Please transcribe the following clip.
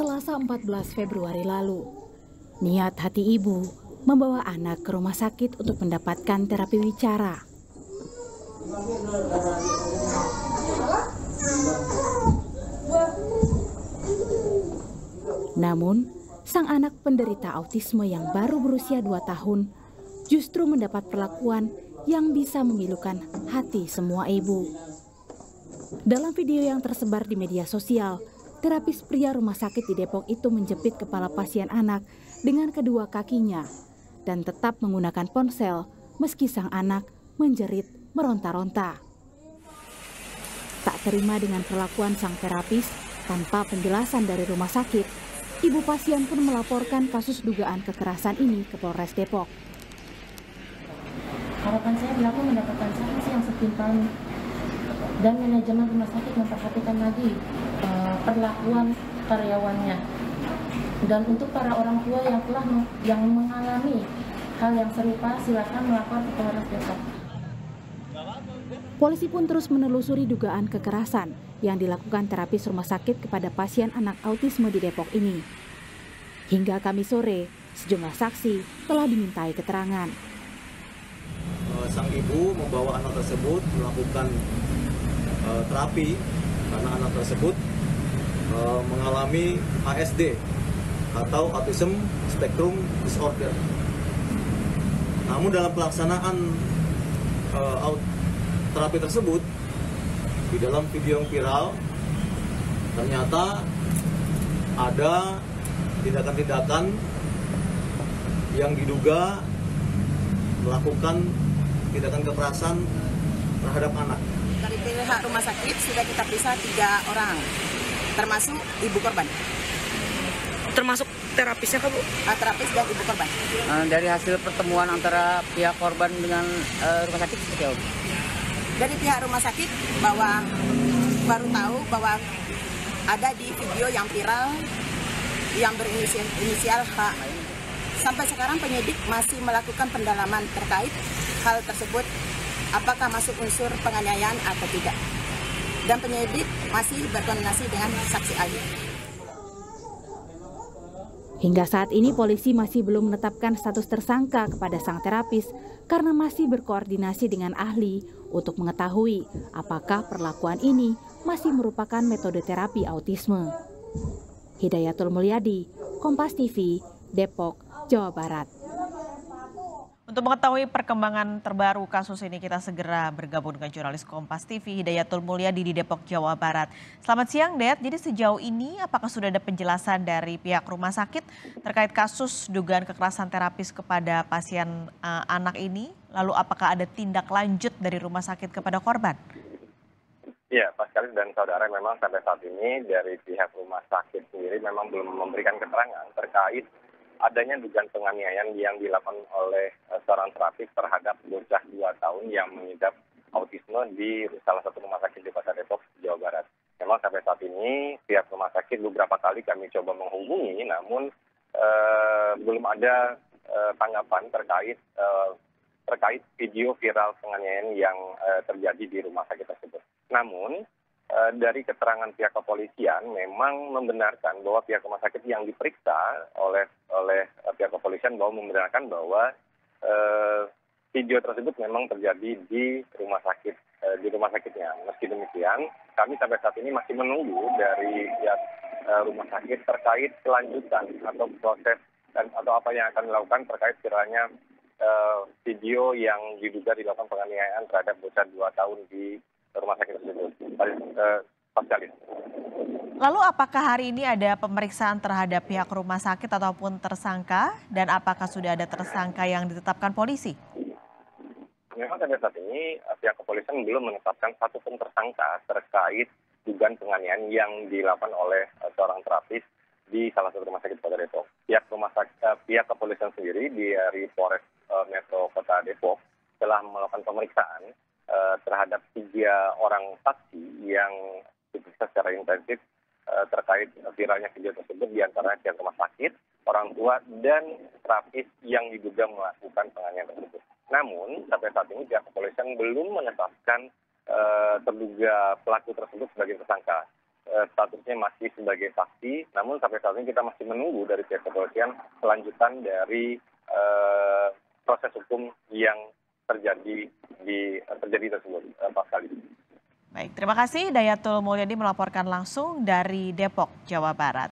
Selasa 14 Februari lalu. Niat hati ibu membawa anak ke rumah sakit untuk mendapatkan terapi wicara. Namun, sang anak penderita autisme yang baru berusia 2 tahun justru mendapat perlakuan yang bisa memilukan hati semua ibu. Dalam video yang tersebar di media sosial, terapis pria rumah sakit di Depok itu menjepit kepala pasien anak dengan kedua kakinya dan tetap menggunakan ponsel meski sang anak menjerit meronta-ronta. Tak terima dengan perlakuan sang terapis tanpa penjelasan dari rumah sakit, ibu pasien pun melaporkan kasus dugaan kekerasan ini ke Polres Depok. Harapan saya pelaku mendapatkan sanksi yang setimpal dan manajemen rumah sakit memperhatikan lagi perlakuan karyawannya. Dan untuk para orang tua yang mengalami hal yang serupa, silakan melapor ke Polres Depok. Polisi pun terus menelusuri dugaan kekerasan yang dilakukan terapis rumah sakit kepada pasien anak autisme di Depok ini. Hingga Kamis sore, sejumlah saksi telah dimintai keterangan. Sang ibu membawa anak tersebut melakukan terapi karena anak tersebut mengalami ASD atau Autism Spectrum Disorder. Namun dalam pelaksanaan terapi tersebut, di dalam video yang viral ternyata ada tindakan-tindakan yang diduga melakukan tindakan kekerasan terhadap anak. Dari pihak rumah sakit sudah kita periksa 3 orang, termasuk ibu korban. Termasuk terapisnya Kak, Bu? Terapis dan ibu korban. Dari hasil pertemuan antara pihak korban dengan rumah sakit seperti apa? Dari pihak rumah sakit bahwa baru tahu bahwa ada di video yang viral yang berinisial H. Sampai sekarang penyidik masih melakukan pendalaman terkait hal tersebut, apakah masuk unsur penganiayaan atau tidak. Dan penyidik masih berkoordinasi dengan saksi ahli. Hingga saat ini polisi masih belum menetapkan status tersangka kepada sang terapis karena masih berkoordinasi dengan ahli untuk mengetahui apakah perlakuan ini masih merupakan metode terapi autisme. Hidayatul Mulyadi, Kompas TV, Depok, Jawa Barat. Untuk mengetahui perkembangan terbaru kasus ini, kita segera bergabung dengan jurnalis Kompas TV Hidayatul Mulyadi di Depok, Jawa Barat. Selamat siang, Det. Jadi sejauh ini apakah sudah ada penjelasan dari pihak rumah sakit terkait kasus dugaan kekerasan terapis kepada pasien anak ini? Lalu apakah ada tindak lanjut dari rumah sakit kepada korban? Ya, Pak Sekali dan saudara, memang sampai saat ini dari pihak rumah sakit sendiri memang belum memberikan keterangan terkait adanya dugaan penganiayaan yang dilakukan oleh seorang terapis terhadap bocah 2 tahun yang mengidap autisme di salah satu rumah sakit di Kota Depok, Jawa Barat. Memang sampai saat ini pihak rumah sakit beberapa kali kami coba menghubungi, namun belum ada tanggapan terkait video viral penganiayaan yang terjadi di rumah sakit tersebut. Namun dari keterangan pihak kepolisian memang membenarkan bahwa pihak rumah sakit yang diperiksa oleh pihak kepolisian membenarkan bahwa video tersebut memang terjadi di rumah sakitnya. Meski demikian, kami sampai saat ini masih menunggu dari pihak rumah sakit terkait kelanjutan atau proses atau apa yang akan dilakukan terkait viralnya video yang diduga dilakukan penganiayaan terhadap bocah 2 tahun di rumah sakit tersebut. Lalu apakah hari ini ada pemeriksaan terhadap pihak rumah sakit ataupun tersangka, dan apakah sudah ada tersangka yang ditetapkan polisi? Memang sampai saat ini pihak kepolisian belum menetapkan satupun tersangka terkait dugaan penganiayaan yang dilakukan oleh seorang terapis di salah satu rumah sakit Kota Depok. Pihak kepolisian sendiri dari Polres Metro Kota Depok telah melakukan pemeriksaan terhadap 3 orang saksi yang diperiksa secara intensif terkait viralnya video tersebut, diantaranya pihak rumah sakit, orang tua, dan terapis yang diduga melakukan penganiayaan tersebut. Namun sampai saat ini pihak kepolisian belum menetapkan terduga pelaku tersebut sebagai tersangka. statusnya masih sebagai saksi, namun sampai saat ini kita masih menunggu dari pihak kepolisian kelanjutan dari proses hukum yang terjadi tersebut, Pak Sekali. Baik, terima kasih Dayatul Mulyadi melaporkan langsung dari Depok, Jawa Barat.